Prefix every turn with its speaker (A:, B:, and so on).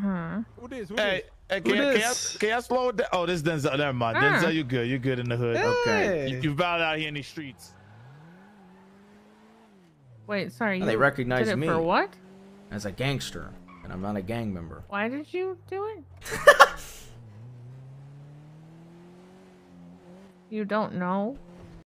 A: Who this? Who
B: Hey,
A: this?
B: hey, can I slow it down? Oh, this is Denzel. Never mind. Denzel, you good. You good in the hood. Okay. You vowed out here in these streets.
C: Wait, sorry.
D: They recognize
C: did it
D: me
C: for what?
D: as a gangster, and I'm not a gang member.
C: Why did you do it? You don't know?